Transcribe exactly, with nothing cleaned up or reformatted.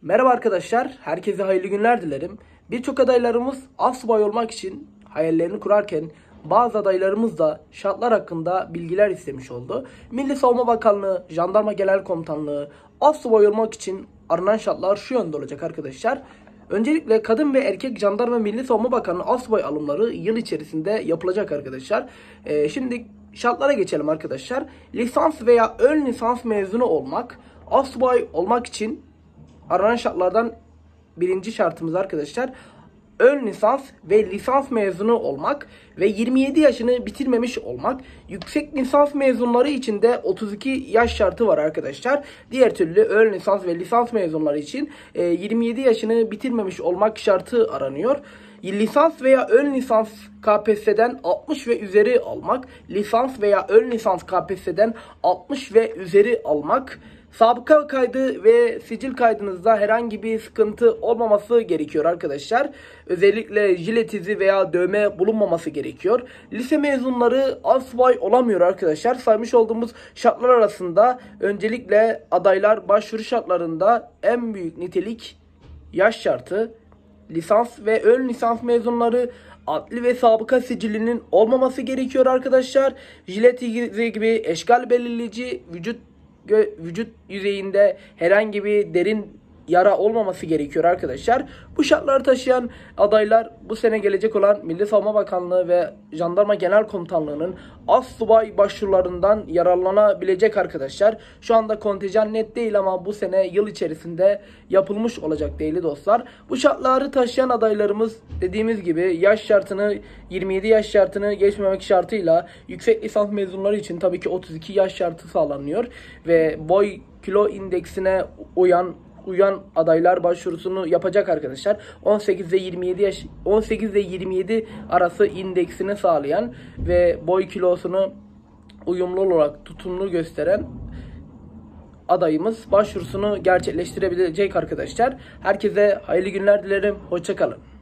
Merhaba arkadaşlar, herkese hayırlı günler dilerim. Birçok adaylarımız astsubay olmak için hayallerini kurarken bazı adaylarımız da şartlar hakkında bilgiler istemiş oldu. Milli Savunma Bakanlığı, Jandarma Genel Komutanlığı astsubay olmak için aranan şartlar şu yönde olacak arkadaşlar. Öncelikle kadın ve erkek jandarma Milli Savunma Bakanlığı astsubay alımları yıl içerisinde yapılacak arkadaşlar. Ee, şimdi şartlara geçelim arkadaşlar. Lisans veya ön lisans mezunu olmak, astsubay olmak için aranan şartlardan birinci şartımız arkadaşlar ön lisans ve lisans mezunu olmak ve yirmi yedi yaşını bitirmemiş olmak. Yüksek lisans mezunları için de otuz iki yaş şartı var arkadaşlar. Diğer türlü ön lisans ve lisans mezunları için yirmi yedi yaşını bitirmemiş olmak şartı aranıyor. Lisans veya ön lisans K P S S'den altmış ve üzeri almak, lisans veya ön lisans K P S S'den altmış ve üzeri almak. Sabıka kaydı ve sicil kaydınızda herhangi bir sıkıntı olmaması gerekiyor arkadaşlar. Özellikle jilet izi veya dövme bulunmaması gerekiyor. Lise mezunları astsubay olamıyor arkadaşlar. Saymış olduğumuz şartlar arasında öncelikle adaylar başvuru şartlarında en büyük nitelik yaş şartı, lisans ve ön lisans mezunları adli ve sabıka sicilinin olmaması gerekiyor arkadaşlar. Jilet izi gibi eşkal belirleyici, vücut vücut yüzeyinde herhangi bir derin yara olmaması gerekiyor arkadaşlar. Bu şartları taşıyan adaylar bu sene gelecek olan Milli Savunma Bakanlığı ve Jandarma Genel Komutanlığı'nın astsubay başvurularından yararlanabilecek arkadaşlar. Şu anda kontenjan net değil ama bu sene yıl içerisinde yapılmış olacak değerli dostlar. Bu şartları taşıyan adaylarımız dediğimiz gibi yaş şartını yirmi yedi yaş şartını geçmemek şartıyla yüksek lisans mezunları için tabii ki otuz iki yaş şartı sağlanıyor ve boy kilo indeksine uyan uyan adaylar başvurusunu yapacak arkadaşlar. on sekiz ile yirmi yedi yaş on sekiz ile yirmi yedi arası indeksini sağlayan ve boy kilosunu uyumlu olarak tutumlu gösteren adayımız başvurusunu gerçekleştirebilecek arkadaşlar. Herkese hayırlı günler dilerim. Hoşça kalın.